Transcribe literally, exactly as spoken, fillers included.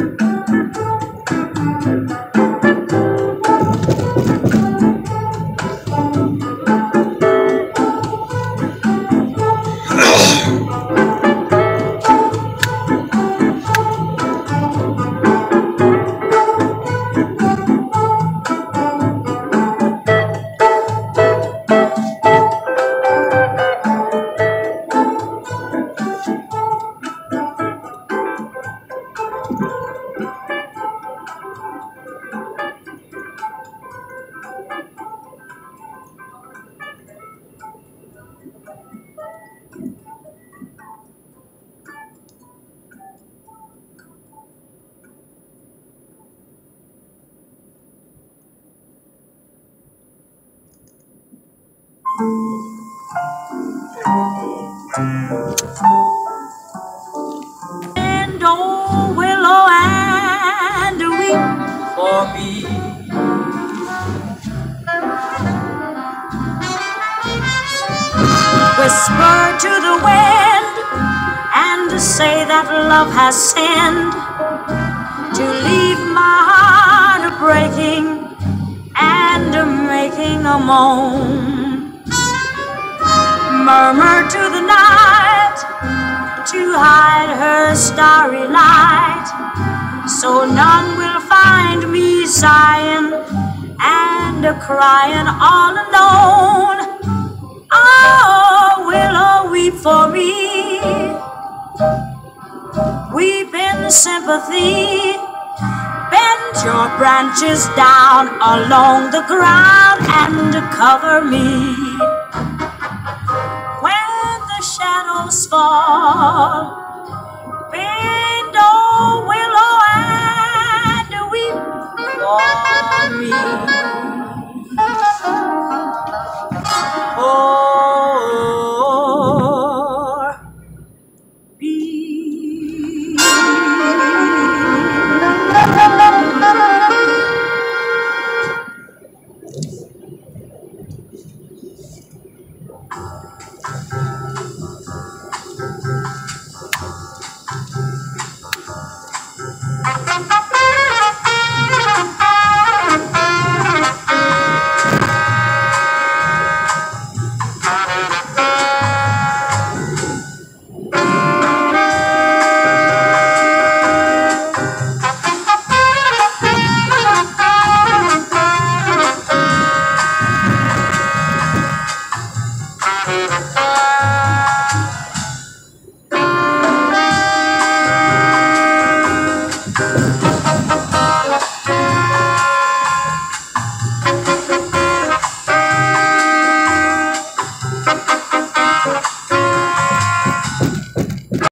And oh, willow and weep for me. Whisper to the wind and say that love has sinned to leave my heart breaking and making a moan. Murmur to the night to hide her starry light, so none will find me sighing and crying all alone. Oh, willow, weep for me, weep in sympathy. Bend your branches down along the ground and cover me. When the shadows fall